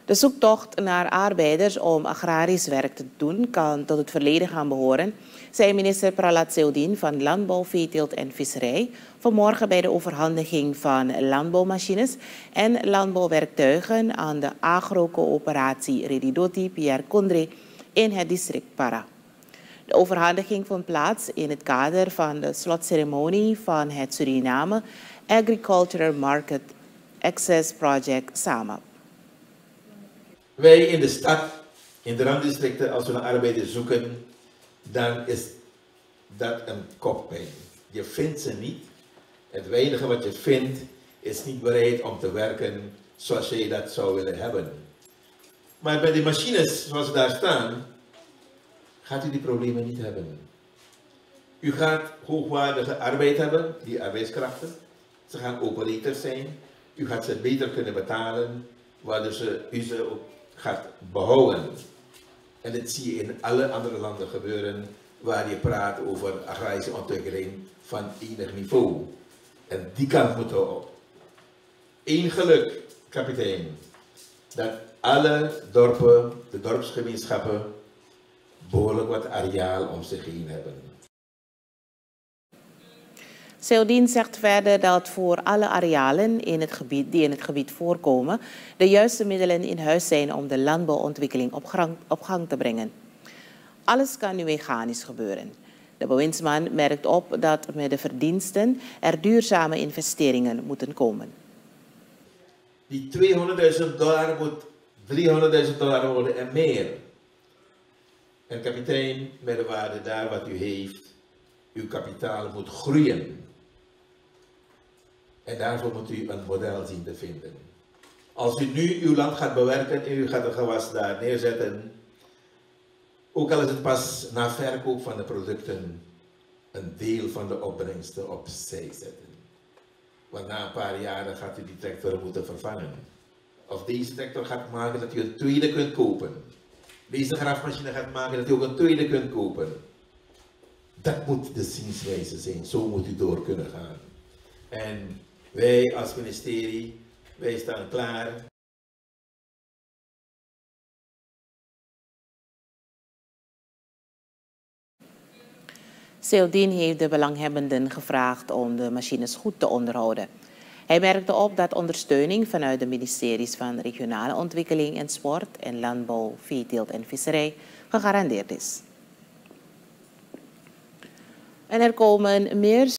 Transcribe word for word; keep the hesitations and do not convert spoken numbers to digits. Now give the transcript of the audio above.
De zoektocht naar arbeiders om agrarisch werk te doen kan tot het verleden gaan behoren, zei minister Pralat Seoudin van Landbouw, Veeteelt en Visserij vanmorgen bij de overhandiging van landbouwmachines en landbouwwerktuigen aan de agrocoöperatie Redidoti Pierre Kondre in het district Para. De overhandiging vond plaats in het kader van de slotceremonie van het Suriname Agricultural Market Access Project SAMAP. Wij in de stad, in de randdistricten, als we naar arbeiders zoeken, dan is dat een koppijn. Je vindt ze niet. Het weinige wat je vindt is niet bereid om te werken zoals je dat zou willen hebben. Maar bij de machines zoals ze daar staan, gaat u die problemen niet hebben. U gaat hoogwaardige arbeid hebben, die arbeidskrachten. Ze gaan operators zijn. U gaat ze beter kunnen betalen, waardoor ze, u ze ook gaat behouden. En dit zie je in alle andere landen gebeuren waar je praat over agrarische ontwikkeling van enig niveau. En die kant moeten we op. Eén geluk, kapitein, dat alle dorpen, de dorpsgemeenschappen, behoorlijk wat areaal om zich heen hebben. Seoudin zegt verder dat voor alle arealen in het gebied, die in het gebied voorkomen, de juiste middelen in huis zijn om de landbouwontwikkeling op gang, op gang te brengen. Alles kan nu mechanisch gebeuren. De bewindsman merkt op dat met de verdiensten er duurzame investeringen moeten komen. Die tweehonderdduizend dollar moet driehonderdduizend dollar worden en meer. En kapitein, met de waarde daar wat u heeft, uw kapitaal moet groeien. En daarvoor moet u een model zien te vinden. Als u nu uw land gaat bewerken en u gaat een gewas daar neerzetten, ook al is het pas na verkoop van de producten, een deel van de opbrengsten opzij zetten. Want na een paar jaren gaat u die tractor moeten vervangen. Of deze tractor gaat maken dat u een tweede kunt kopen. Deze grafmachine gaat maken dat u ook een tweede kunt kopen. Dat moet de zienswijze zijn. Zo moet u door kunnen gaan. En wij als ministerie, wij staan klaar. Seoudin heeft de belanghebbenden gevraagd om de machines goed te onderhouden. Hij merkte op dat ondersteuning vanuit de ministeries van Regionale Ontwikkeling en Sport en Landbouw, Veeteelt en Visserij gegarandeerd is. En er komen meer